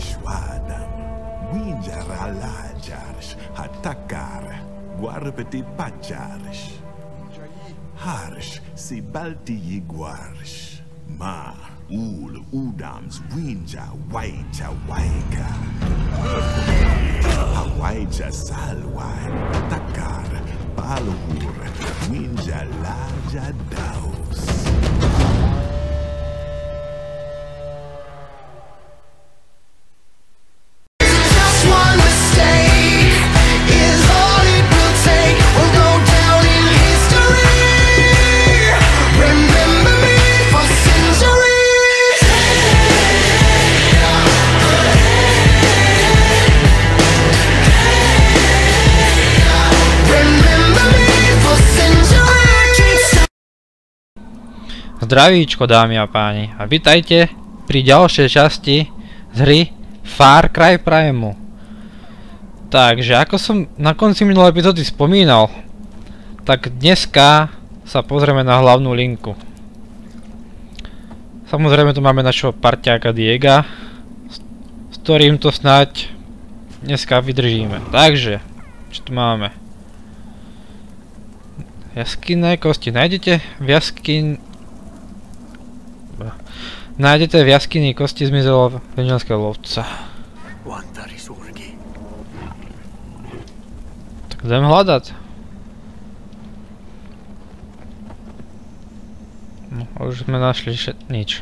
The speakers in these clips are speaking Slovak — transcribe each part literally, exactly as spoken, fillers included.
Shwadam, Winjara Lajars, Hatakar, Guarbeti Pachars, Harsh, Sibalti Yiguars, Ma, Ul, Udams, Winja, Waita, Waika, Hawaija Salwai, Takar, Balur, Winja Laja Daus. Zdravíčko, dámy a páni, a vitajte pri ďalšej časti z hry Far Cry Primu. Takže, ako som na konci minulej epizódy spomínal, tak dneska sa pozrieme na hlavnú linku. Samozrejme tu máme našho parťáka Diega, s ktorým to snáď dneska vydržíme. Takže, čo tu máme? Jaskinné kosti. Nájdete v jaskin... Nájdete v jaskyni kosti zmizelého venžanského lovca. Tak idem hľadať. No, už sme našli všet... nič.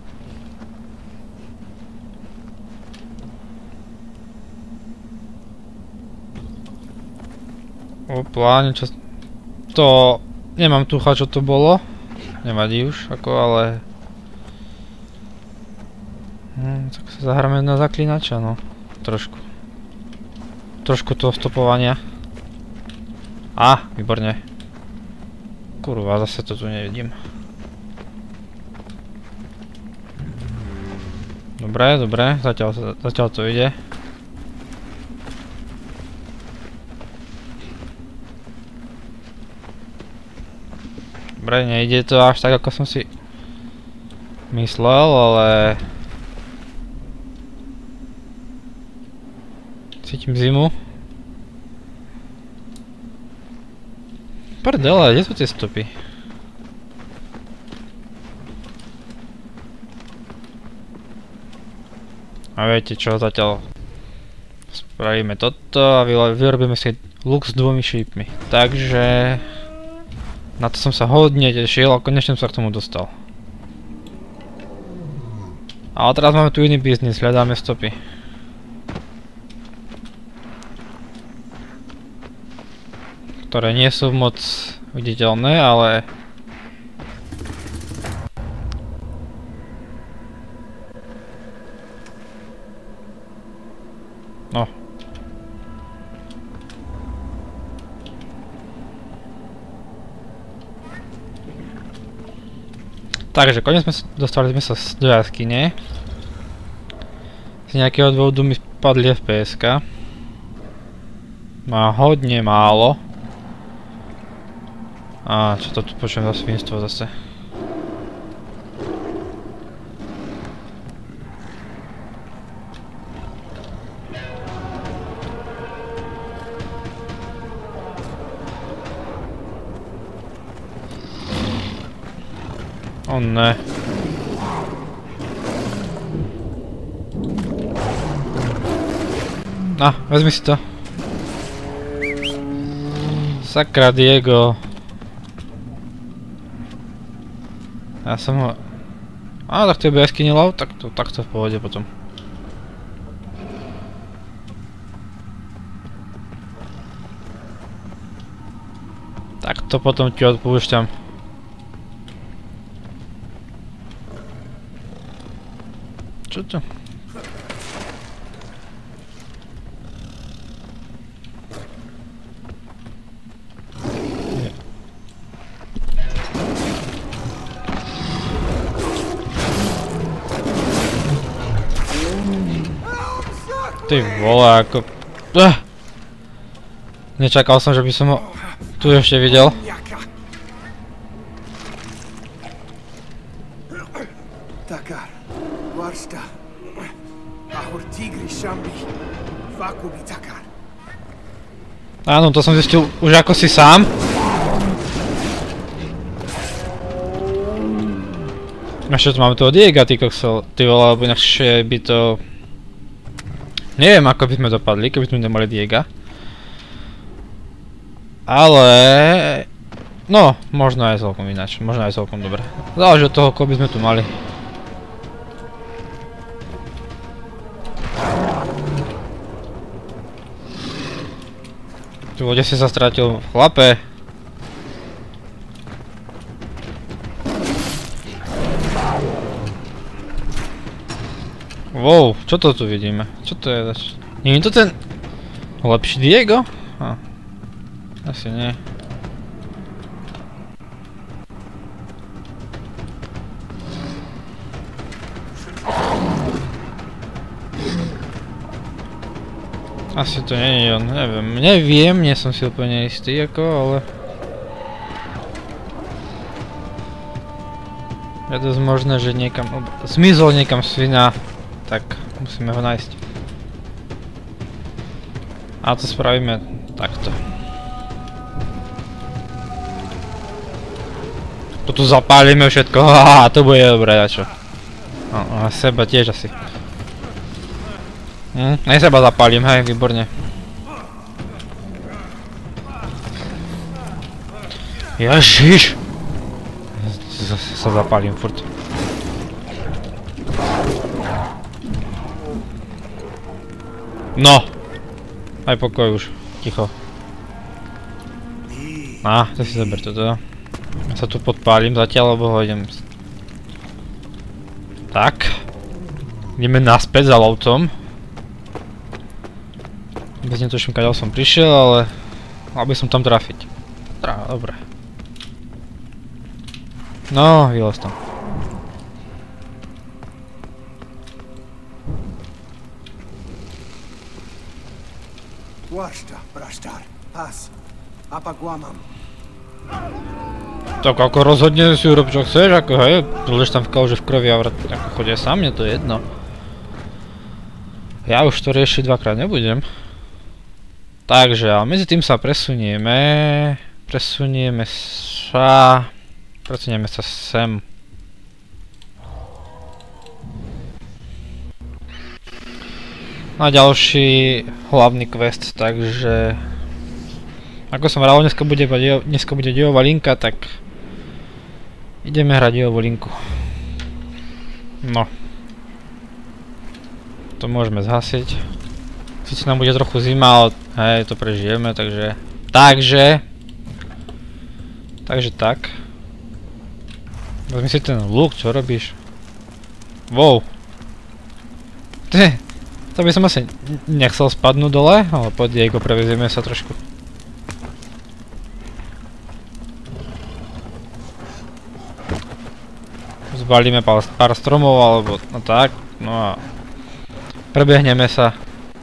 Opla, niečo... To... Nemám tucha, čo to bolo. Nevadí už, ako ale... Hm, tak sa zahráme na zaklinača, no. Trošku. Trošku toho stopovania. Á, výborne. Kurva, zase to tu nevidím. Dobre, dobre, zatiaľ, zatiaľ to ide. Dobre, nejde to až tak, ako som si myslel, ale... Cítim zimu. Prdele, kde sú tie stopy? A viete čo, zatiaľ spravíme toto a vyrobíme si luk s dvomi šípmi. Takže... Na to som sa hodne tešil a konečne som sa k tomu dostal. Ale teraz máme tu iný biznis, hľadáme stopy. Ktoré nie sú moc viditeľné, ale... No. Takže, konec sme dostali sme sa do jaskyne. Z nejakého dôvodu mi spadli ef pé eska. Má hodne málo. Á, čo to tu počujem za svinstvo zase? O ne. Na, vezmi si to. Sakra Diego. Ja som ho... Á, tak to je jaskyne lov, tak to takto v pohode potom. Tak to potom ti odpúšťam. Čo to? Ty vole, ako... Ah! Nečakal som, že by som ho tu ešte videl. Takar, Varsta. Áno, to som zistil už ako si sám. Ešte tu máme toho Diega, ty koksel, ty vole, lebo inakšie by to... Neviem, ako by sme dopadli, keby sme nemali Diega. Ale... No, možno aj celkom ináč, možno aj celkom dobre. Záleží od toho, koho by sme tu mali. Tu vode si sa stratil, chlape. Wow, čo to tu vidíme? Čo to je zač? Nie je to ten... lepší Diego? Hm. Asi nie. Asi to nie je on, neviem, neviem, nie som si úplne istý ako, ale... Je dosť možné, že niekam... zmizol niekam svina, tak musíme ho nájsť. A to spravíme takto. To tu zapálime všetko, haha, to bude dobré, a čo? No, a seba tiež asi. Hm, aj seba zapálim, hej, výborne. Ježiš! Zase sa zapálim furt. No! Aj pokoj už, ticho. Á, to si zober toto. Ja sa tu podpálim zatiaľ, lebo ho idem... Tak. Ideme naspäť za lovcom. Bez netuším, kadeľ som prišiel, ale... mal by som tam trafiť. Trá, dobre. No, vylez tam. Tak ako rozhodne si urob čo chceš, ako hej, lež tam v kauže v krvi a vrat, ako chodia sám, mne to je jedno. Ja už to riešiť dvakrát nebudem. Takže, ale medzi tým sa presunieme, presunieme sa, presunieme sa sem. Na ďalší hlavný quest, takže... Ako som hral, dneska bude, dneska bude diová linka, tak... Ideme hrať diovú linku. No. To môžeme zhasiť. Sice nám bude trochu zima, ale hej, to prežijeme, takže... Takže... Takže tak. Vezmi si ten luk, čo robíš? Wow. Ty, to by som asi nechcel spadnúť dole, ale poď Diego, prevezieme sa trošku. Zbalíme pár, pár stromov, alebo no tak, no a... Prebehneme sa.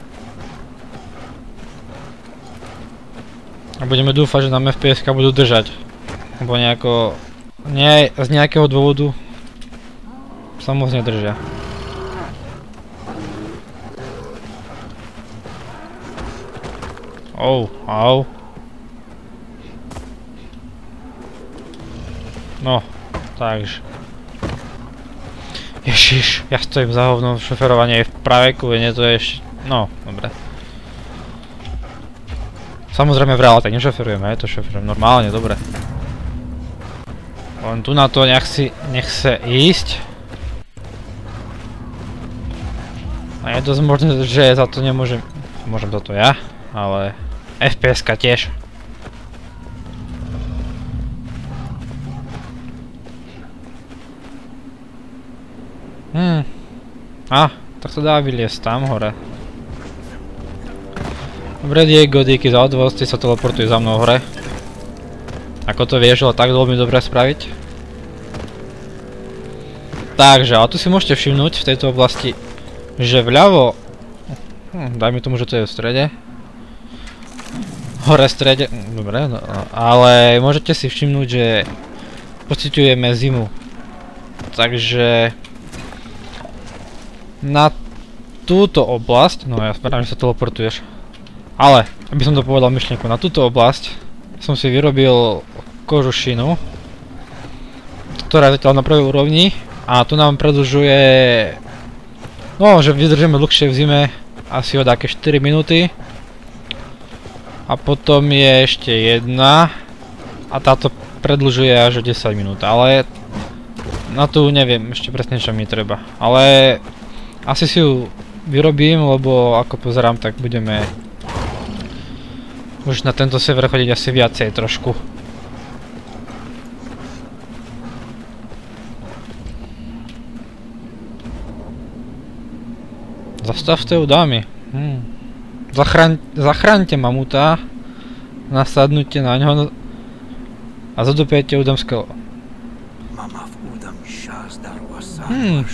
A budeme dúfať, že nám ef pé eska budú držať. Lebo nejako... Nie, z nejakého dôvodu... sa moc nedržia. Ou, au. No, takže. Ježiš, ja stojím za hovnom, šoferovanie je v pravej kuvene, to je ešte... No, dobre. Samozrejme v reále tak nešoferujeme, je to šoferujem normálne, dobre. Len tu na to nech si, nech sa ísť. A je dosť možné, že za to nemôžem... Môžem za to ja, ale... ef pé eska tiež. Hmm. A, tak sa dá vyliesť tam hore. Dobre, Diego, díky za odvoz, ty sa teleportuj za mnou hore. Ako to vieš, ale tak veľmi dobre spraviť. Takže, ale tu si môžete všimnúť v tejto oblasti, že vľavo... Hm, daj mi tomu, že to je v strede. Hore v strede, dobre, no, ale môžete si všimnúť, že pociťujeme zimu. Takže... Na túto oblasť, no ja smerám, že sa teleportuješ. Ale, aby som to povedal myšlienku, na túto oblasť som si vyrobil kožušinu, ktorá je zatiaľ na prvej úrovni a tu nám predĺžuje, no, že vydržíme dlhšie v zime, asi o také štyri minúty. A potom je ešte jedna a táto predĺžuje až o desať minút, ale na tu neviem ešte presne, čo mi treba. Ale asi si ju vyrobím, lebo ako pozerám, tak budeme už na tento server chodiť asi viacej trošku. Zastavte ju, dámy. Hm. Zachraň, zachraňte mamuta, nasadnute na ňo a zadupejte udom skelo. Hmm.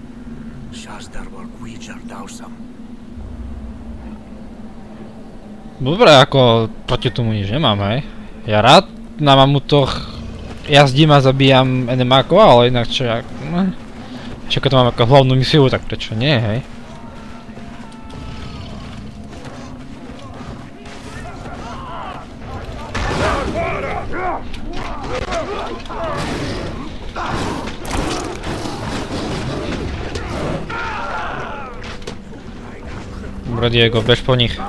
Dobre, ako proti tomu nič nemám, hej. Ja rád na mamutoch jazdím a zabíjam enemákov, ale inak čo ja... No. Čo keď to mám ako hlavnú misiu, tak prečo nie, hej. Dobre, Diego, bež po nich.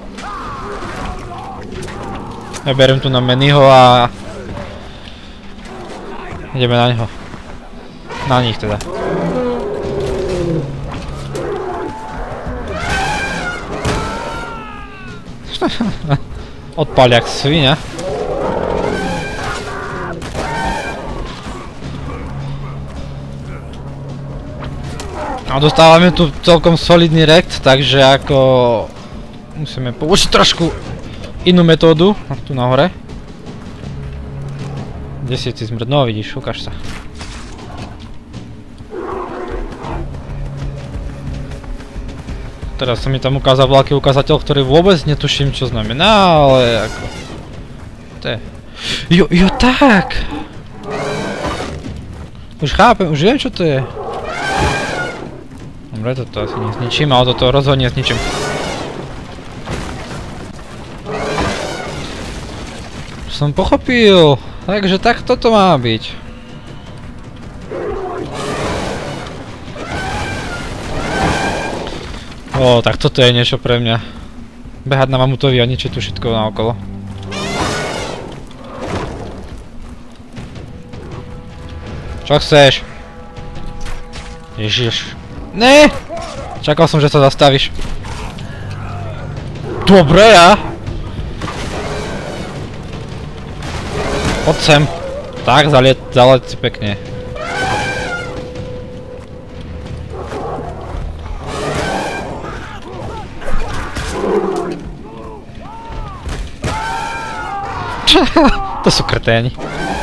Ja beriem tu na Mannyho a... ideme na neho. Na nich teda. Odpal jak svinia. A dostávame tu celkom solidný rekt, takže ako musíme použiť trošku inú metódu, tu nahore. Kde si ty zmrd? No vidíš, ukáž sa. Teraz sa mi tam ukázal veľký ukazateľ, ktorý vôbec netuším, čo znamená, ale ako... To je... Jo, jo, tak! Už chápem, už viem, čo to je. Dobre, toto asi nezničím, ale toto rozhodne zničím. Som pochopil, takže tak toto má byť. Ó, tak toto je niečo pre mňa. Behať na mamutovi a ničiť tu všetko naokolo. Čo chceš? Ježiš. Ne! Čakal som, že sa zastavíš. Dobre, ja. Poď sem. Tak, zaliet, zaliet si pekne. To sú kreténi.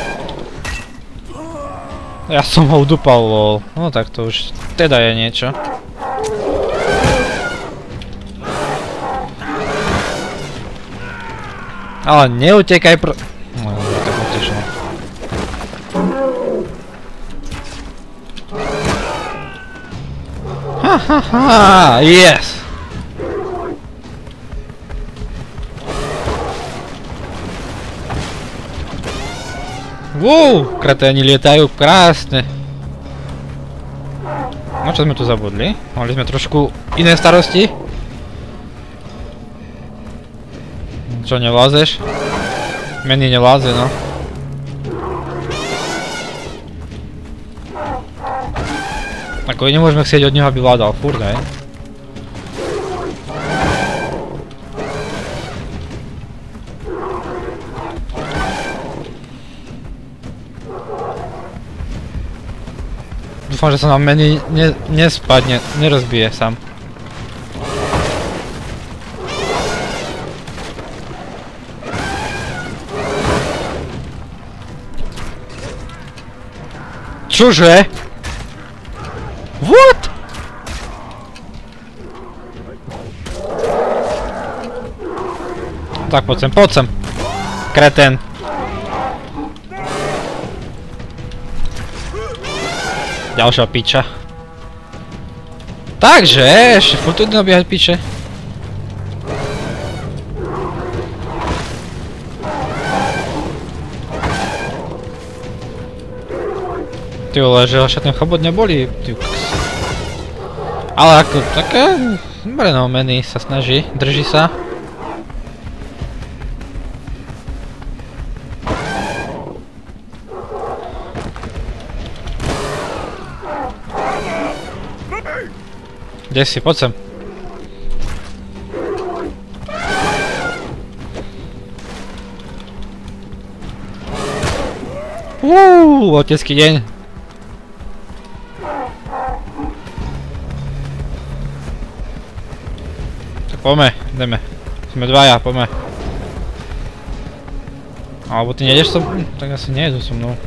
Ja som ho udupal, lol. No tak to už teda je niečo. Ale neutekaj pr... No, tak utešno. Ha ha ha, yes! Wow, kreténi lietajú krásne. No čo sme tu zabudli? Mali sme trošku iné starosti. Čo, nevlázeš? Manny nevláze, no. Ako nemôžeme chcieť od neho, aby vládal furt, hej? Dúfam, že sa nám Manny ne, nespadne, nerozbije sám. Čože? What? Tak poď sem, poď sem. Kretén. Ďalšia piča. Takže, ešte furt tu idú nabiehať piče. Ty vole, že až ten chobot neboli. Ty koks. Ale ako, také... Dobre no, Manny sa snaží, drží sa. Kde si? Poď sem. Uuu, otecký deň. Tak poďme, ideme. Sme dvaja, poďme. Alebo ty nejdeš so mnou? Tak asi nejdu so mnou.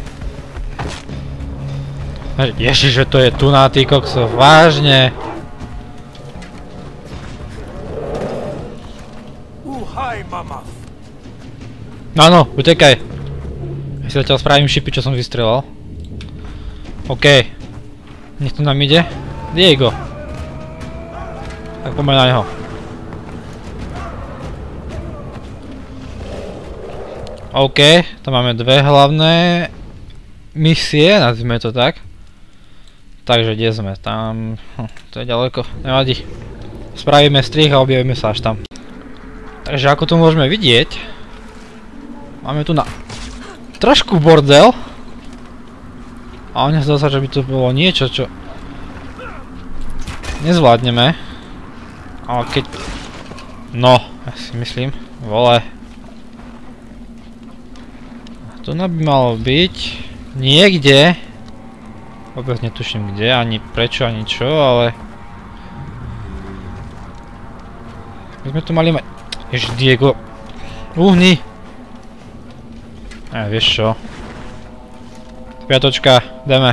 Ježiš, že to je tu na ty kokso, vážne. Áno, utekaj. Ja si zatiaľ spravím šipy, čo som vystrelal. OK. Nech to nám ide. Diego. Tak poďme na neho. OK, tam máme dve hlavné misie, nazvime to tak. Takže kde sme? Tam... Hm, to je ďaleko, nevadí. Spravíme strih a objavíme sa až tam. Takže ako tu môžeme vidieť, máme tu na... trošku bordel. A nezdá sa, že by to bolo niečo, čo... nezvládneme. Ale keď... No, ja si myslím, vole. Tu by malo byť... niekde... Vôbec netuším kde, ani prečo, ani čo, ale... My sme tu mali mať... Ježiš, Diego... Uhni! Aj, vieš čo? Piatočka, ideme.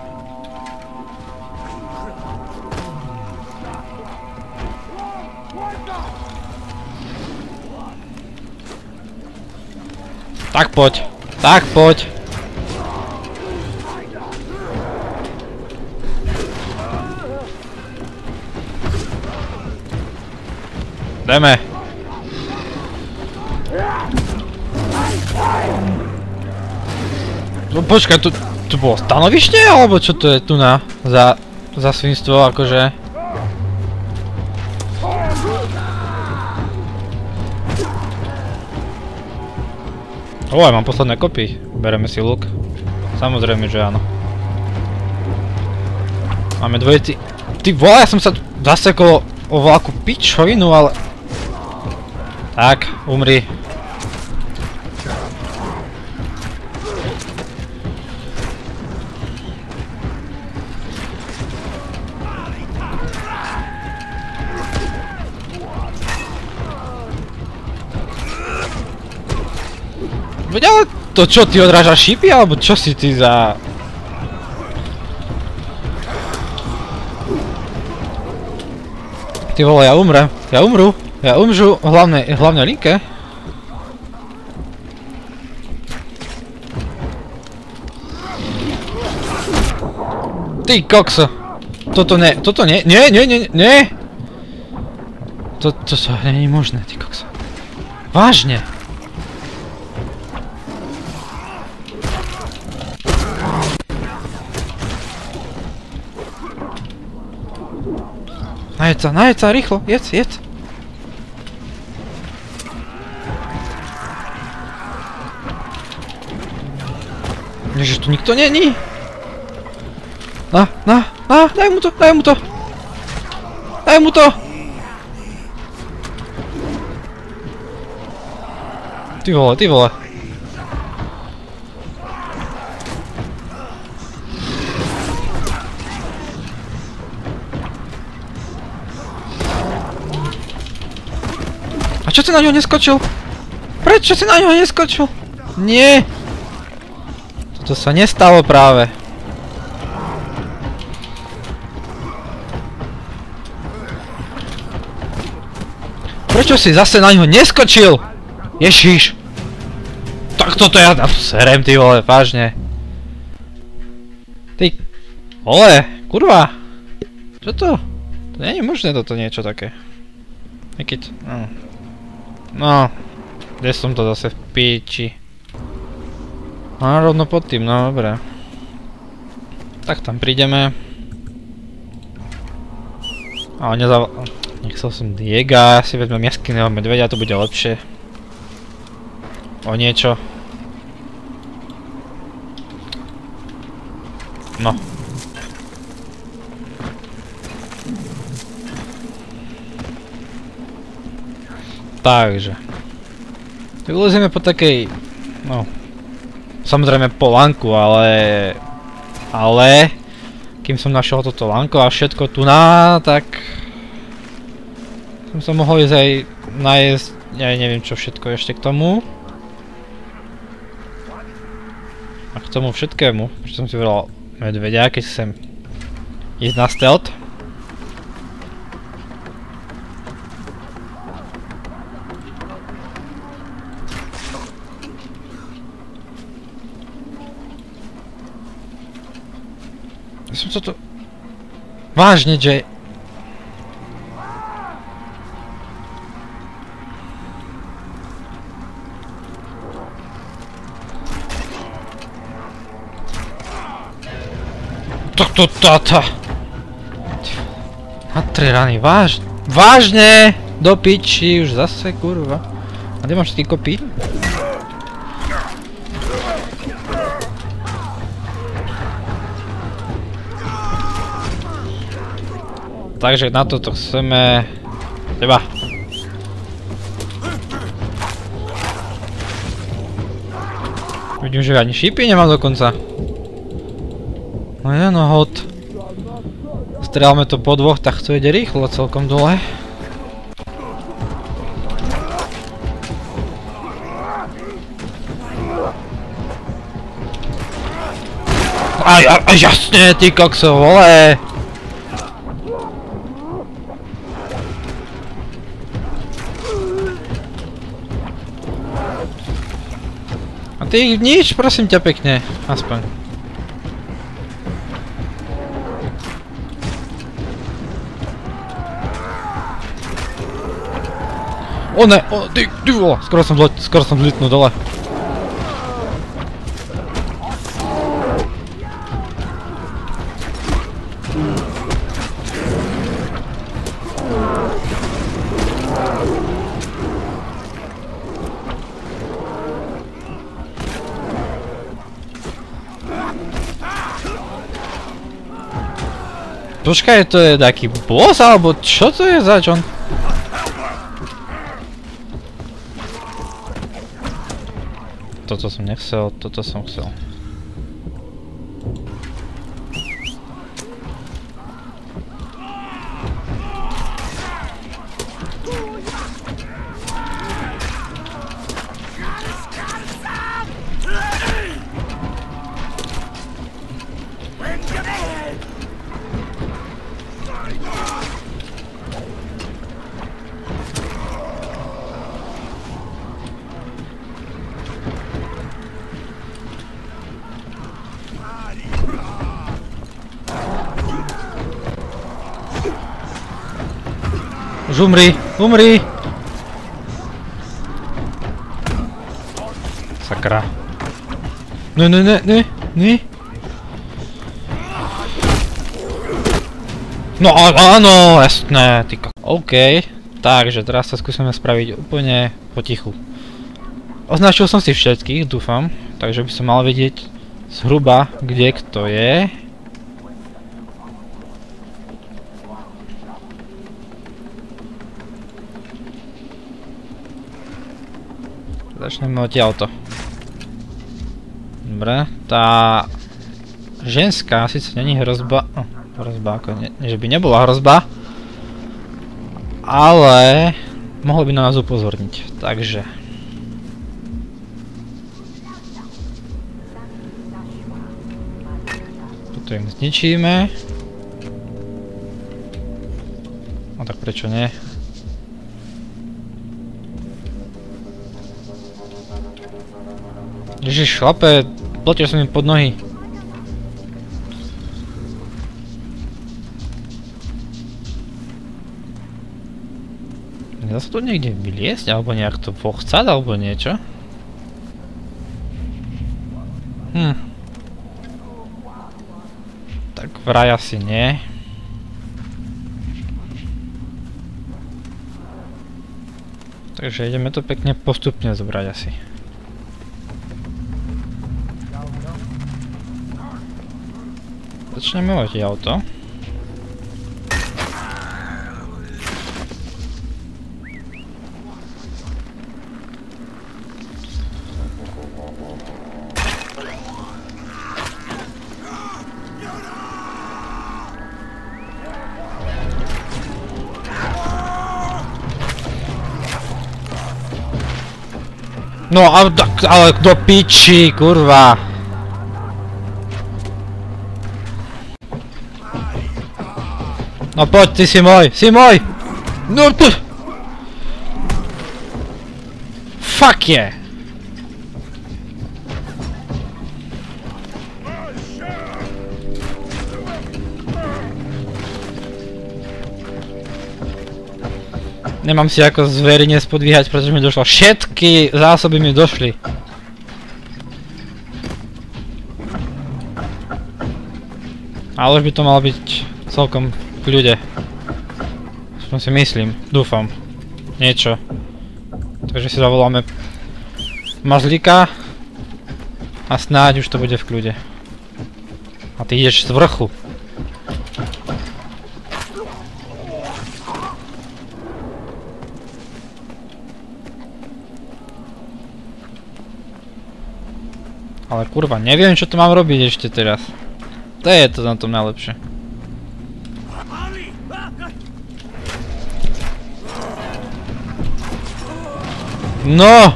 Tak poď, tak poď. Ideme. No počkaj, tu, tu bolo stanovište, alebo čo to je tu na, za, za svinstvo, akože? Oj, mám posledné kopy, bereme si luk. Samozrejme, že áno. Máme dvojici. Ty vole, ja som sa tu zasekol o veľkú pičovinu, ale... Tak, umri. Veď ale to čo, ty odrážaš šípy, alebo čo si ty za... Ty vole, ja umrem, ja umru, ja umžu v hlavnej, hlavnej linke. Ty kokso, toto ne, toto ne, nie, nie, nie, nie. To, to sa nie je možné, ty kokso. Vážne. Najeď sa, najeď sa, rýchlo, jedz, jedz. Ježiš, tu nikto není. Na, na, na, daj mu to, daj mu to. Daj mu to. Ty vole, ty vole. A čo si na ňo neskočil? Prečo si na ňo neskočil? Nie! Toto sa nestalo práve. Prečo si zase na ňo neskočil? Ježiš! Tak toto ja tam serem, ty vole, vážne. Ty... Vole, kurva. Čo to? To nie je možné toto niečo také. Aj keď... No. No. Kde som to zase v píči? No, rovno pod tým, no dobré. Tak tam prídeme. Ale nezav... Nechcel som Diega, ja si vezmem jaskyného medveďa, to bude lepšie. O niečo. No. Takže. Vylezeme po takej... No... Samozrejme po lanku, ale... Ale... Kým som našiel toto lanko a všetko tu na, tak... Som sa mohol ísť aj najesť... Ja neviem čo všetko ešte k tomu. A k tomu všetkému, prečo som si vybral medveďa, keď chcem ísť na stealth. Ja som toto... Vážne, že... Toto táta! Na tri rany, vážne? Vážne! Do piči, už zase, kurva. A kde máš ty kopy? Takže na toto chceme... Teba. Vidím, že ani šípy nemám dokonca. No je, no hod. Strieľame to po dvoch, tak to ide rýchlo celkom dole. Aj, aj, aj jasne, ty kokso, vole! A ty nič, prosím ťa pekne, aspoň. O ne, o, ty, ty vole, skoro som zlet, skoro som zletnul dole. Počkaj, to je taký boss, alebo čo to je zač on? Toto som nechcel, toto som chcel. Už umri, umri! Sakra. Ne, ne, ne, ne, ne. No áno, jasné, ty ko... OK, takže teraz sa skúsime spraviť úplne potichu. Označil som si všetkých, dúfam, takže by som mal vedieť zhruba, kde kto je. Začneme odtiaľto. Dobre, tá ženská síce není hrozba, oh, hrozba ako, nie, nie že by nebola hrozba, ale mohlo by na nás upozorniť, takže toto im zničíme. No tak prečo nie? Ježiš, chlape, pletel som im pod nohy. Nedá sa tu niekde vyliesť, alebo nejak to pochcať, alebo niečo? Hm. Tak vraj asi nie. Takže ideme to pekne postupne zobrať asi. Začneme odtiaľ to. No ale, ale do piči, kurva. No poď, ty si môj, si môj! No tu! Fuck je! Yeah. Nemám si ako zverine spodvíhať, pretože mi došlo. Všetky zásoby mi došli. Ale už by to malo byť celkom v ľude. Aspoň si myslím, dúfam. Niečo. Takže si zavoláme mazlíka a snáď už to bude v kľude. A ty ideš z vrchu. Ale kurva, neviem čo to mám robiť ešte teraz. To je to na tom najlepšie. No!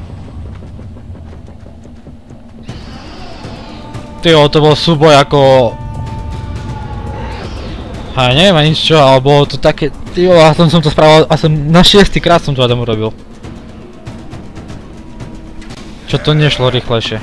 Tyjo, to bol súboj ako... A neviem ani čo, ale bolo to také... Tyjo, a som to spravil, a som na šiestý krát som to Adam urobil. Čo to nešlo rýchlejšie.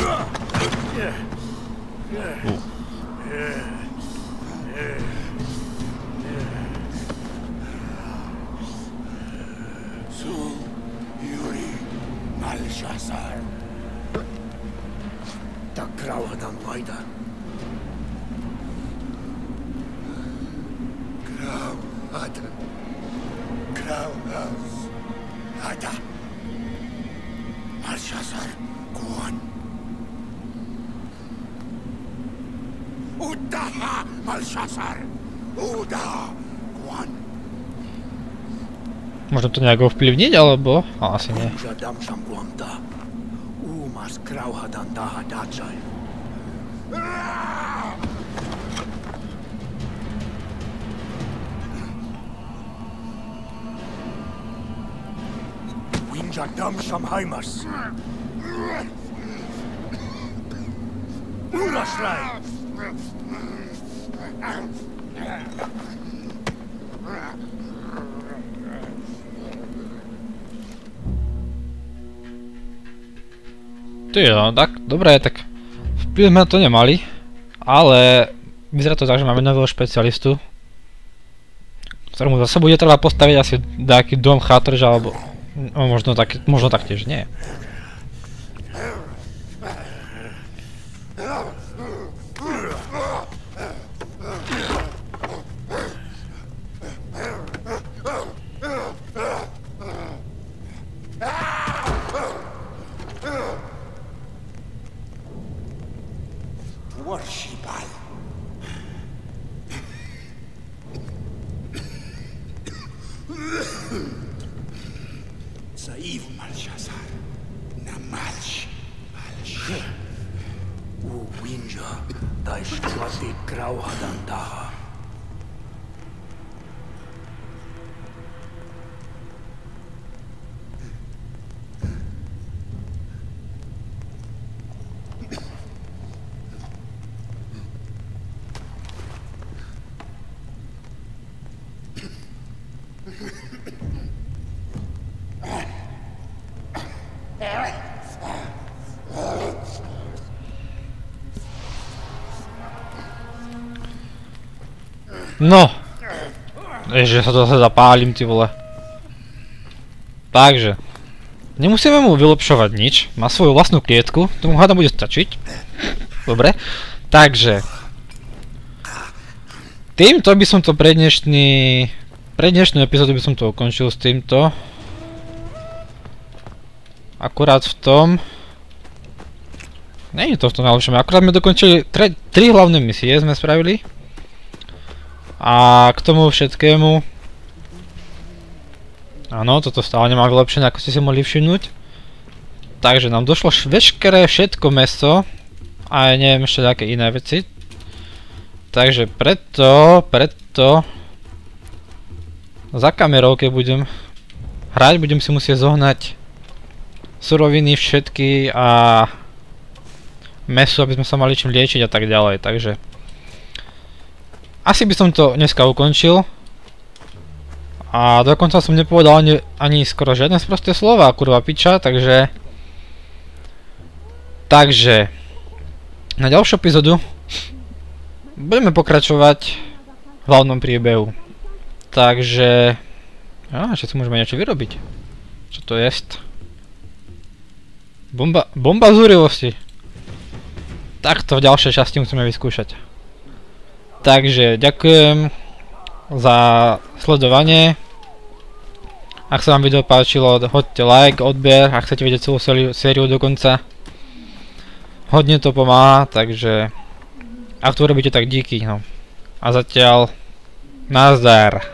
Možno to nejak ovplyvniť, alebo? Ale asi nie. Tyjo, tak, dobre, tak vplyv sme to nemali, ale vyzerá to tak, že máme nového špecialistu, ktorému zase bude treba postaviť asi nejaký dom, chátrž, alebo no, možno, tak, možno taktiež nie. Saiv Malshazar, Namalsh, Malsh. U Winja, dai shkwati Grauhadandaha. No! Ježiš, sa to zase zapálim, ty vole. Takže. Nemusíme mu vylepšovať nič. Má svoju vlastnú klietku. Tomu hádam bude stačiť. Dobre. Takže. Týmto by som to pre dnešný... Pre dnešnú epizódu by som to ukončil s týmto. Akurát v tom... Nie je to v tom najlepšom. Akurát sme dokončili tri hlavné misie sme spravili. A k tomu všetkému... Áno, toto stále nemá vylepšené, ako ste si mohli všimnúť. Takže nám došlo veškeré všetko meso. A neviem ešte nejaké iné veci. Takže preto, preto... Za kamerou, keď budem hrať, budem si musieť zohnať suroviny všetky a meso, aby sme sa mali čím liečiť a tak ďalej, takže asi by som to dneska ukončil. A dokonca som nepovedal ani, ani skoro žiadne sprosté slova, kurva piča, takže... Takže... Na ďalšiu epizódu budeme pokračovať v hlavnom priebehu. Takže... Á, že si môžeme niečo vyrobiť. Čo to jest? Bomba... Bomba zúrivosti. Takto v ďalšej časti musíme vyskúšať. Takže ďakujem za sledovanie. Ak sa vám video páčilo, hoďte like, odber, ak chcete vidieť celú sériu do konca. Hodne to pomáha, takže ak to urobíte, tak díky. No. A zatiaľ nazdar.